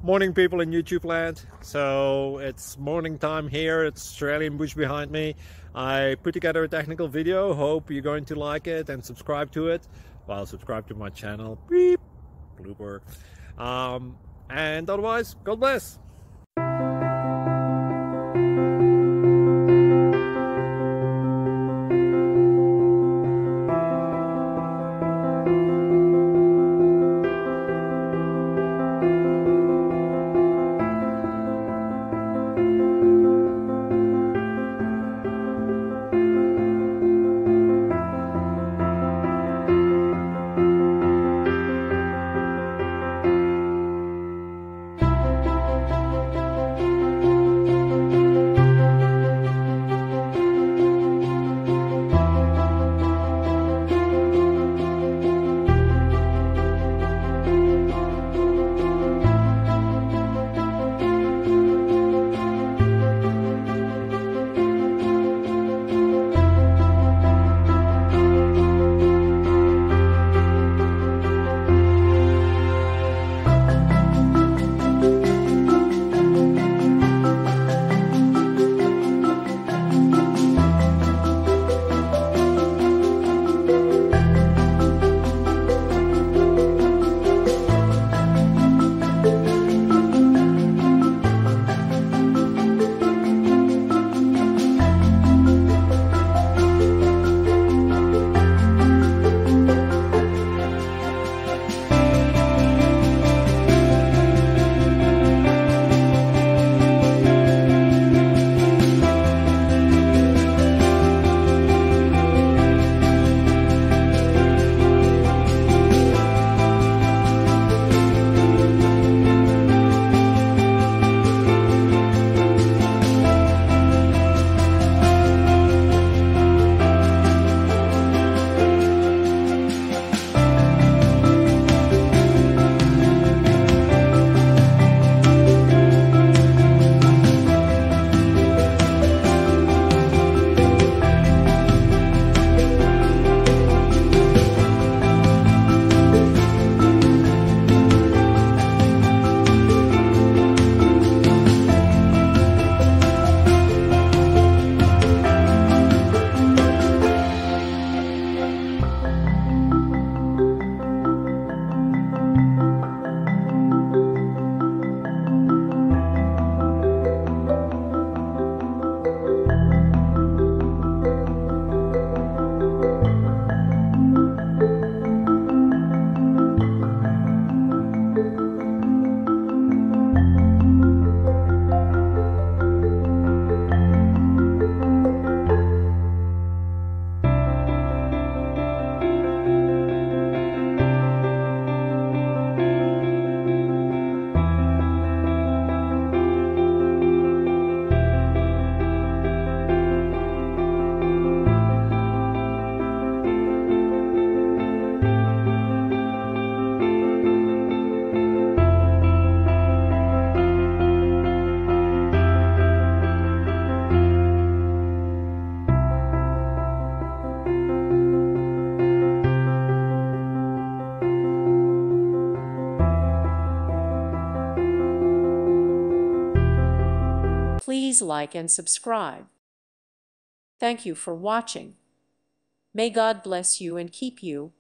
Morning, people in YouTube land. So it's morning time here. It's Australian bush behind me. I put together a technical video. Hope you're going to like it and subscribe to it. Well, subscribe to my channel. Beep. Blooper. And otherwise, God bless. Please like and subscribe. Thank you for watching. May God bless you and keep you.